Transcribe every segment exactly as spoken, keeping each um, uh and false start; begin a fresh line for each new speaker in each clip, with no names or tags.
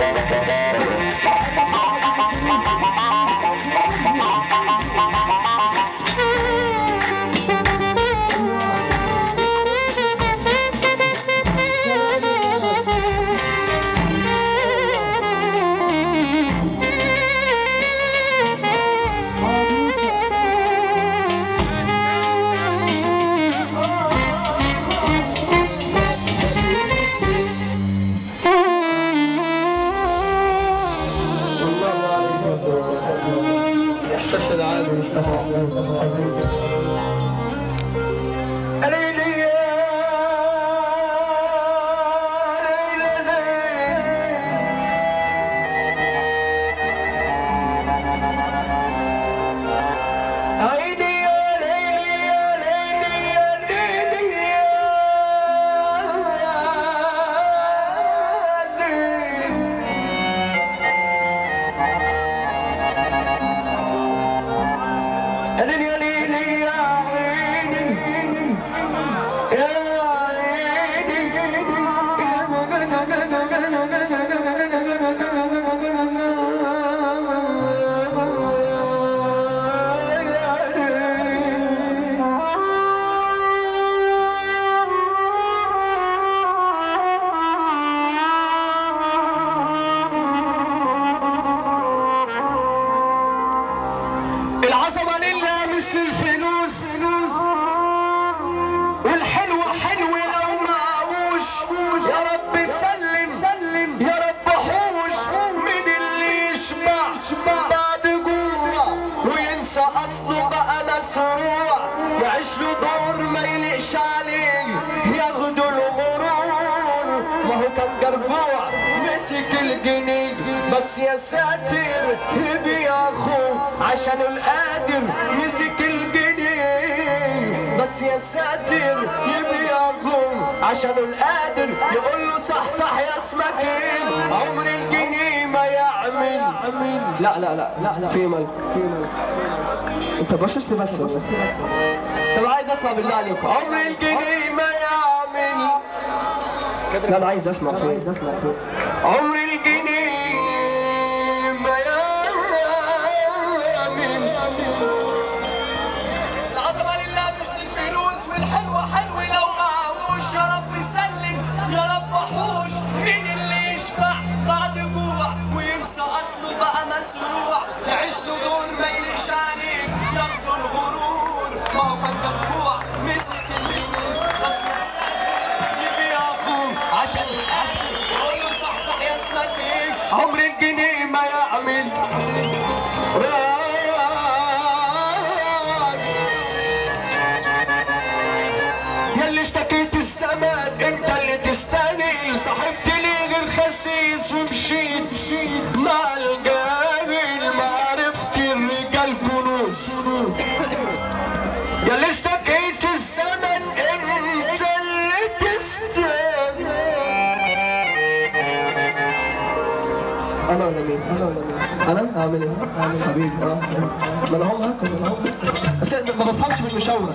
احساس العالم مستحيل. العظمة لله مش للفلوس، والحلو حلو لو معوش. يا رب سلم سلم يا رب حوش من اللي يشبع بعد جوع وينسى اصله بقى مسروع. يعيش له دور ما يليقش عليه ياخده الغرور. ما هو كان جربوع مسك الجنيه بس يا ساتر يبيع اخوه عشان القادر مسك الجنيه بس يا ساتر يبيع اخوه عشان القادر يقول له صح صح يا اسمك ايه عمر الجنيه ما يعمل. لا لا لا لا لا في ملك في ملك انت بشرت بس بس طب عايز اسمع بالله عليك عمر الجنيه ما يعمل. لا انا عايز اسمع فيه عايز اسمع فيه عمر الجنيه ما يعمل. العظمه لله مش للفلوس والحلوه حلو لو معهوش. يا رب سلم يا رب حوش من اللي يشبع بعد جوع وينسى اصله بقى مسروع. يعيش له دور ما يليقش عليه ياخده الغرور. ما هو كان جربوع مسك الجنيه بس يا ساتر يبيع اخوه عشان القادر يقول له صح صح يا اسمك ايه عمر الجنيه ما يعمل. ياللي اشتكيت الزمان انت اللي تستاهل. صاحبت لي غير خسيس ومشيت مع الجاهل ما عرفت الرجال كنوز. ياللي اشتكيت الزمن انت اللي تستاهل. انا ولا مين؟ انا ولا مين؟ انا اعمل ايه؟ اعمل حبيبي اه ما انا هو هاكل انا هو بس ما بفهمش بالمشاوره.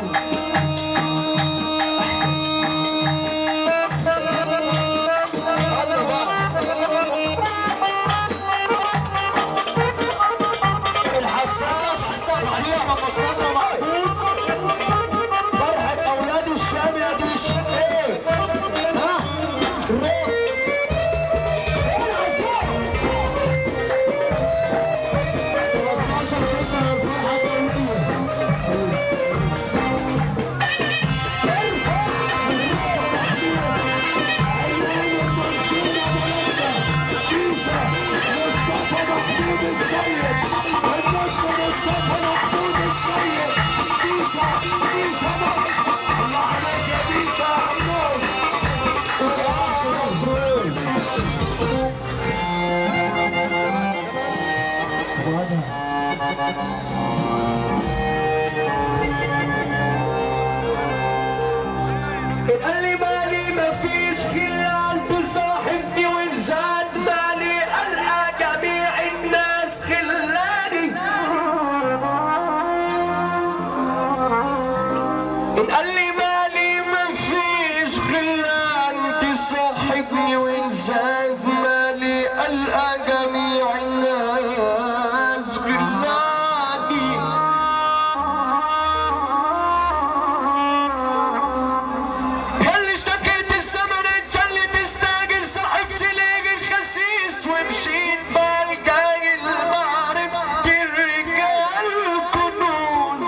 قال لي مالي مفيش غير قلب صاحبني وان زاد مالي القى جميع الناس خلاني. قال لي مالي مفيش غير انت صاحبني وان زاد مالي ألقى جميع الناس غلاني. ياللي اشتكيت الزمن انت اللي تستاجل، صاحبت ليك الخسيس ومشيت بالجاي المعرف الرجال كنوز.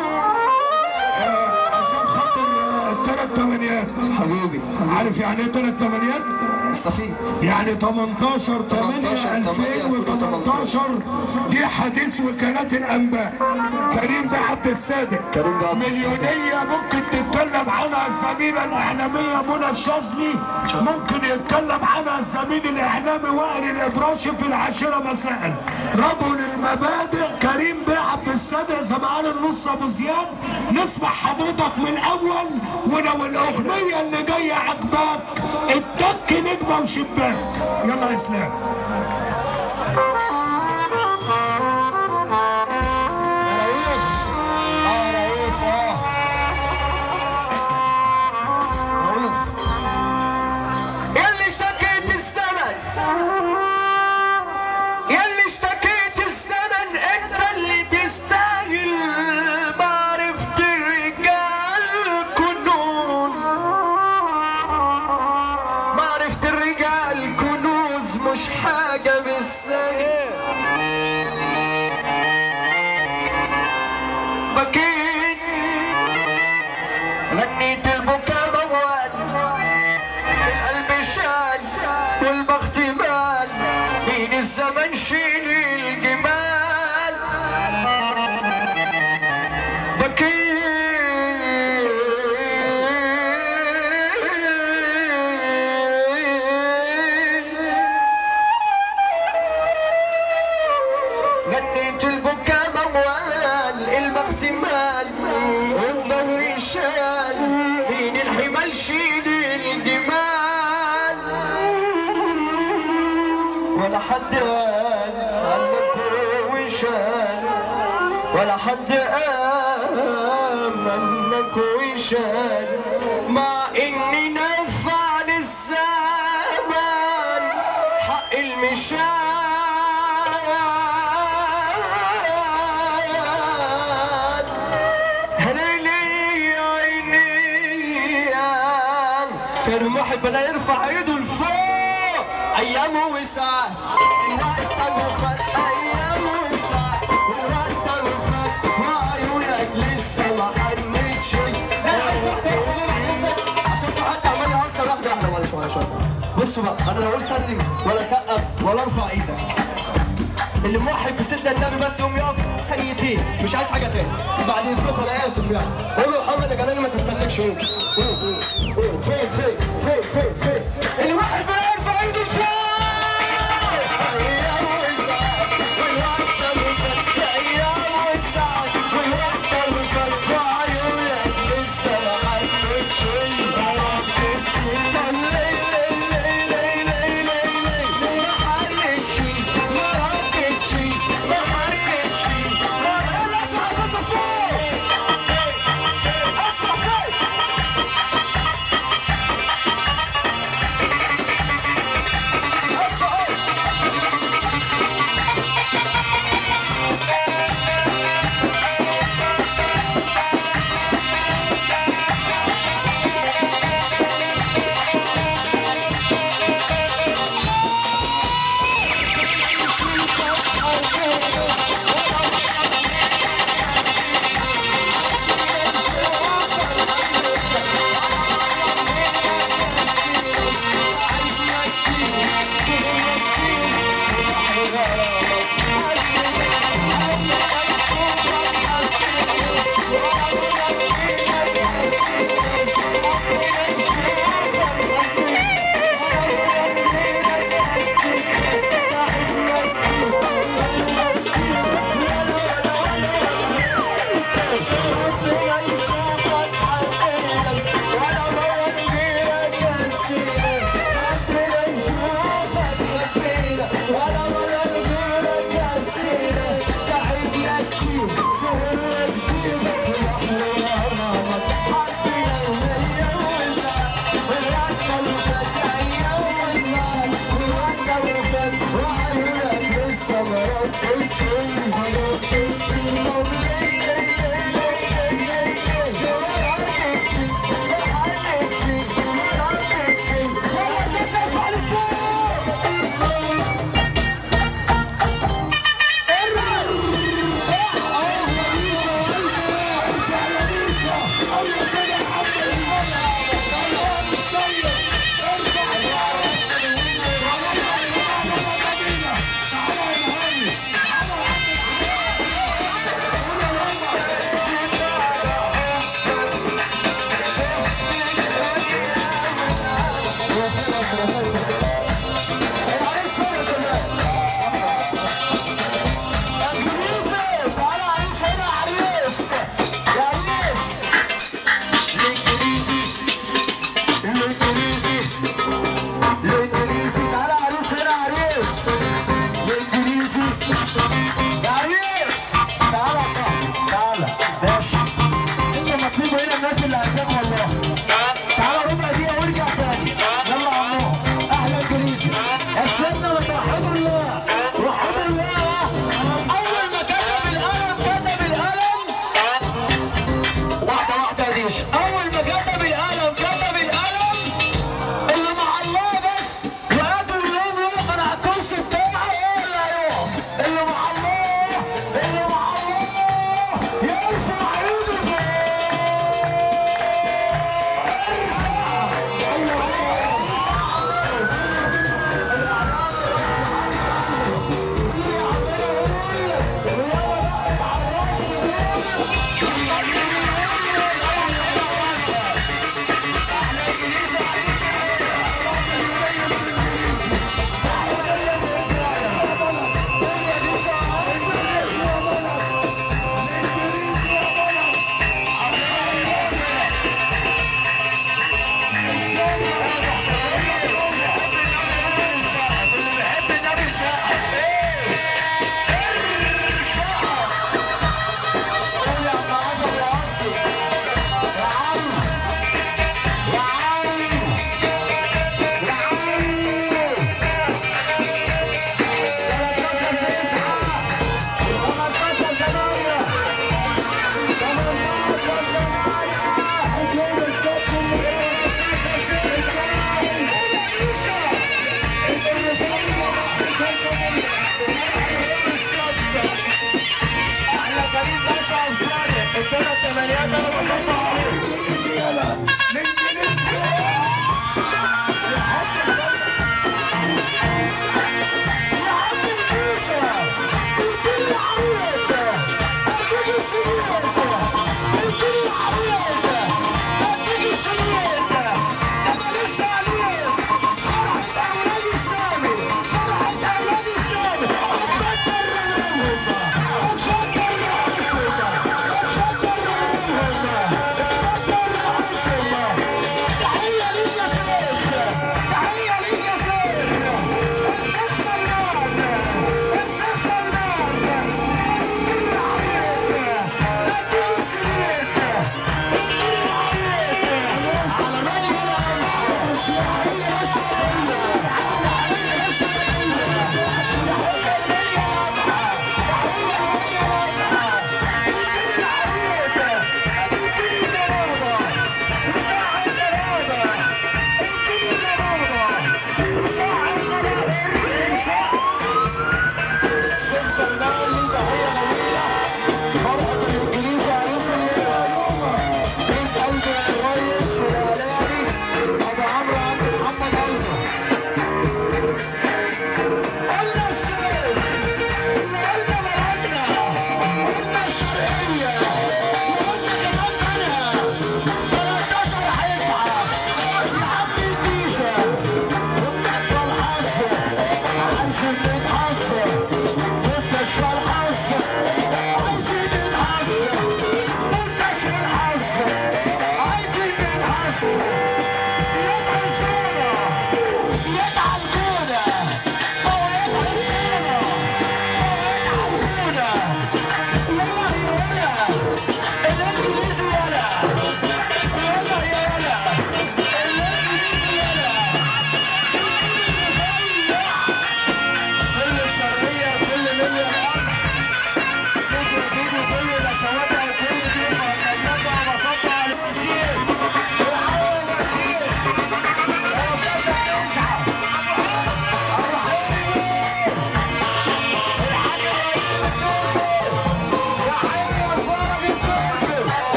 عشان خاطر الثلاث تمانيات
حبيبي
عارف يعني ايه ثلاث تمانيات؟
استفيد.
يعني تمنتاشر تمانية ألفين وتمنتاشر دي حديث وكالات الانباء. كريم بيه عبد الصادق مليونيه ممكن تتكلم عنها الزميله الاعلاميه منى الشاذلي، ممكن يتكلم عنها الزميل الاعلامي وائل الابراشي في العاشره مساء. رجل المبادئ كريم بيه عبد الصادق زمان النص ابو زياد. نسمع حضرتك من اول، ولو الاغنيه اللي جايه عجباك التك نجمه وشباك. يلا يا اسلام.
ياللي اشتكيت الزمن، ياللي اشتكيت الزمن انت اللي تستاهل معرفة الرجال كنوز. معرفة الرجال كنوز مش حاجة بالسهل. بكيت غنيت البكا موال، القلب شال والبخت مال، مين الزمن شيل الجمال. بكيت غنيت البكا موال، البخت مال والظهر شال، مين الحمال شيل الجمال. ولا حد قال عنك وشال، ولا حد قال عنك وشال، مع اني نفع للزمان حق المشال. كان محب لا يرفع ايده لفوق، ايامه وساعات الوقت الوفات، ايامه وساعات والوقت الوفات، وعيونك لسه ما حنتش. انا عايز واحده عشان في حد عمال يهزر. واحده واحده ولا شويه شويه. بصوا بقى، انا لا اقول سلم ولا سقف ولا ارفع ايدك. اللي موحد بسيدنا النبي بس يقوم يقف ثانيتين، مش عايز حاجه تاني. بعد اذنكم انا اسف يعني. قول له محمد يا جلال ما تتنكش. قول قول قول فين فين فين فين فين اللي واحد بيرفع ايده لفوق. ايام وساعات والوقت الوفات، ايام وساعات والوقت الوفات، وعيونك لسه ما حنتش. Why لسه ما ردتش ما ردتش طب ليه ليه ليه ليه ليه ما ردتش ما ردتش ما ردتش خلاص اسف على فوق الناس اللي عايزاك والله. تعالى ربع دقيقة وارجع تاني. يلا يا عمو اهلا انجليزي. استنى